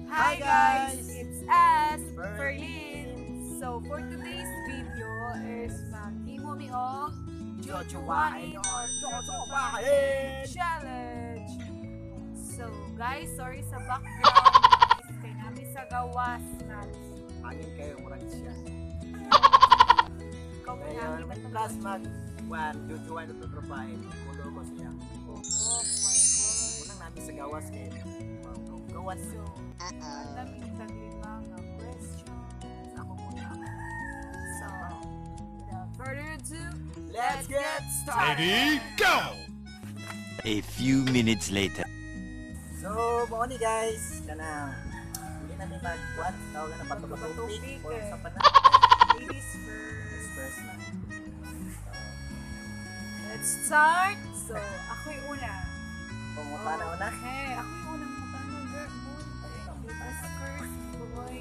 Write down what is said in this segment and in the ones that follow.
Hi guys! It's us, Berlin. So for today's video is mag-imo mi og JOJOWAIN O TOTROPAHIN challenge. So guys, sorry sa background. Kay namin sa gawas na. Angin kayo murag siya. Ikaw ba namin Plus mag-1, JOJOWAIN O TOTROPAHIN. Kulo ko siya. Oh my God. Unang namin sa gawas kayo. Gawas. So, ang daming taglima nga questions. Ako muna. So, without further ado, Let's get started! Ready, go! A few minutes later. So, mo ni guys. Kana. Hindi namin mag-what? Tawag na Patupik, or eh. sa pana. ladies first. First na. Let's start! So, ako yung una. Pumunta na una. Okay, ako yung unang matanong, girl. Us first, boy.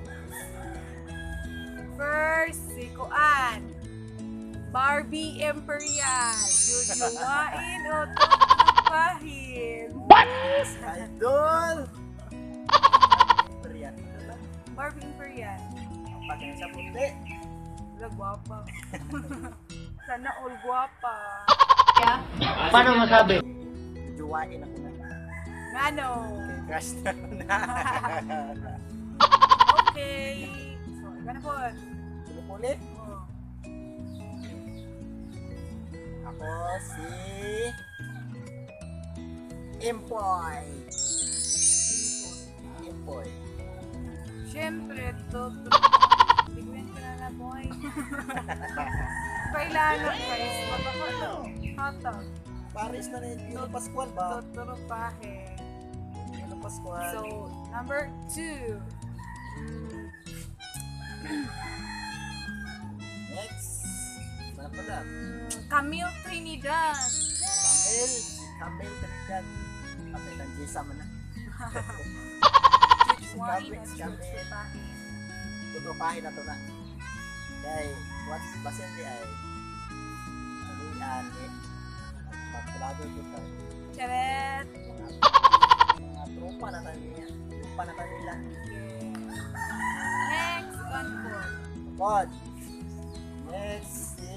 First, si Kuan. Barbie Imperial. JOJOWAIN O TOTROPAHIN. Idol! Imperial. Barbie Imperial. Ang pagkain sa puti. Wala, guwapa. Sana all guwapa. Paano masabi? JOJOWAIN ako na. Ngano? Okay, crush na ako na. Okay. So, iba na po. Ulit. Oh. Ako si Impoy. Impoy. Siyempre, bigyan ka na boy. Kailangan guys, hotdog. Paris na rin yung Pascual ba? TOTROPAHIN. Yung Pascual. So, number 2. Next. Mana pala? Camille Trinidad. Camille. Camille Trinidad. Kapit ang Jisa man na. JOJOWAIN O Camille. TOTROPAHIN. Tutupahin na to na. Kaya, what's pasyente ay anuyan eh. Magpulado ito tayo. Charet. Mga tropa na tayo niya. Tropa na tayo nila. Next, Concord. God. Next si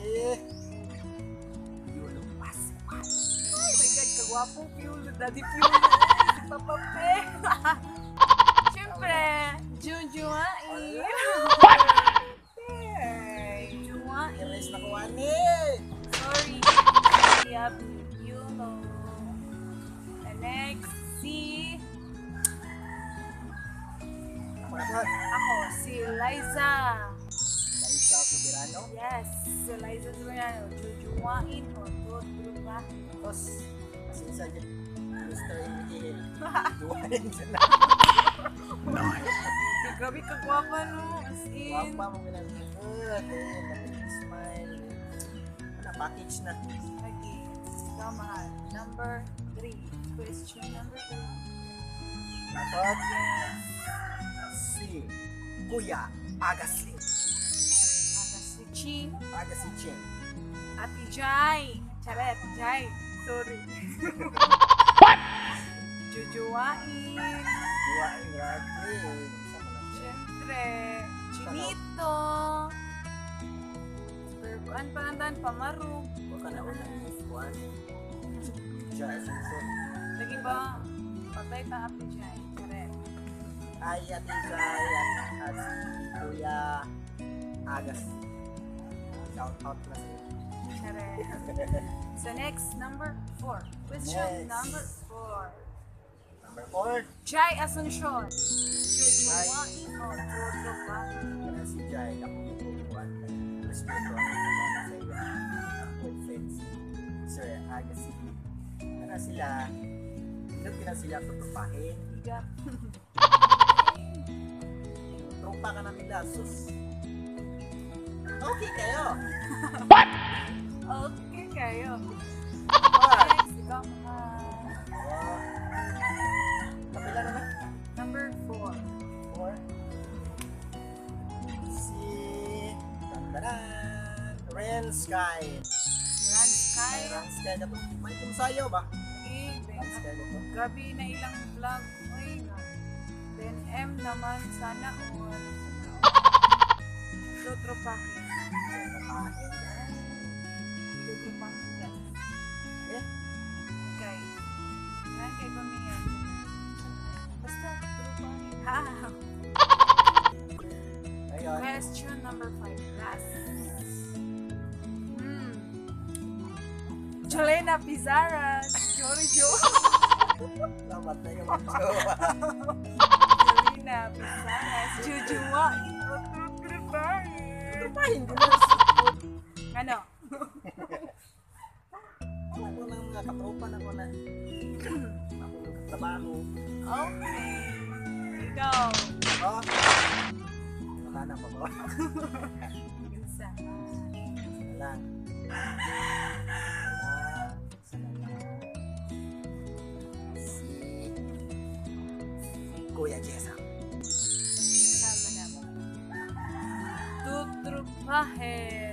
Yulo Pascual. Oh my God, kagwapong Piolo. Daddy Piolo. Si Papa Pe. Siyempre, JOJOWAIN. JOJOWAIN. Iris na kuha ni. Sorry. You know. The next, si... Ako, si Liza. Laisa Soberano. Yes, si Liza Soberano. JOJOWAIN O TOTROPAHIN. Tapos, pasensya dyan. Mr. Emil. Duwain sila. Grabe kagwapa no. As in. Wapa mo ginagawa. Smile. Ano, package na. Lagi. Ikaw mahal. Number 3. Question number 3. Dapat Yes. si Kuya Agassi. Aga si Ching. Agassi Ching. Ate Jai. Charet. Jai. Sorry. JOJOWAIN. Duwain grabe. Sama na siya. Siyempre. Chinito. Pero panandan pamarong. Huwag ka na una. Kuhan. Siya, susun. Lagi ba? Patay pa Ate Jai. Charet. Ay, Ate Jai at si Kuya Agassi. Shout out na siya. Charet. So next, number 4. Question Next. number 4. Number 4. Jai Asuncion. JOJOWAIN O TOTROPAHIN. Kaya si Jai, ako yung kukuhan. Respeto ang mga sa iyo. Good friends. Sir Agassi. Kaya sila, hindi na sila tutupahin. Iga. Tropa ka na nila, sus. Okay kayo. Okay kayo. What? Next, ikaw mahal. Kapila na na? Number 4. 4. Si... Tandaran! Ren Sky. Run Sky. Ren Sky na to. May sayo ba? Eh, Ren Sky na to. grabe na ilang vlog. Uy, Then M naman, sana all. Totropahin. Totropahin. Totropahin guys. Eh? Guys. Yan kay Pamiyan. Basta, totropahin. Ha! Ayun. Question number 5. Last. Jolena Pizarra. Jojo. Lamat na yung jowa. Jolena Pizarra. JOJOWAIN O TOTROPAHIN. Totropahin ko na. Ano? Ako ng mga katropa na ko na. Ako ng katrabaho. Okay. Ikaw. Oh. Wala na pa ba? Isa. Lang. Kuya Jessa. Sama naman. Totropahin.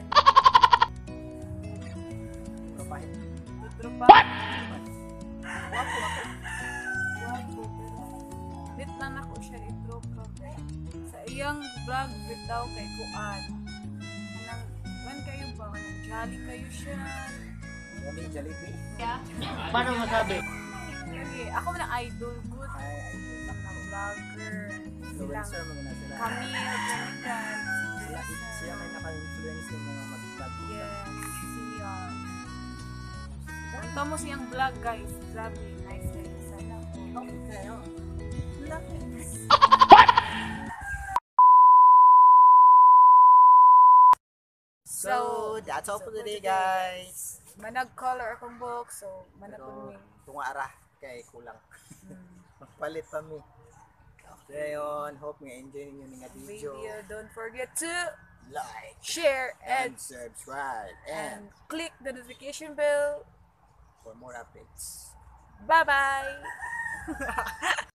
Totropahin. Totropahin. Wapo ako. Wapo. Bit lang ako siya itropa. Sa iyang vlog bitaw kay Kuan. Anang, man kayo ba? Anang jolly kayo siya. Wali Jollibee. Paano masabi? Sige, ako man ang idol. Good. Ay, Mga vlogger. influencer mga na sila. Camille, Kanigan. Siya may naka-influence yung mga mag-vlog. Yes, siya. Punta mo siyang vlog guys. Grabe, nice guys. Sana ko. Okay kayo. Nice. So, that's all for today, guys. Manag color akong book, so manag Pero, ko tunga ara kay kulang. Magpalit pa mi. Okay, yun. Hope nga enjoy ninyo nga video. video. Don't forget to Like share and and subscribe and click the notification bell. for more updates. Bye-bye!